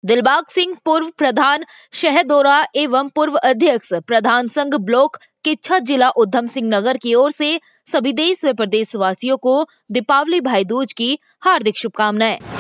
दिलबाग सिंह पूर्व प्रधान शहडोरा एवं पूर्व अध्यक्ष प्रधान संघ ब्लॉक किच्छा जिला उधम सिंह नगर की ओर से सभी देश व प्रदेश वासियों को दीपावली भाई दूज की हार्दिक शुभकामनाएं।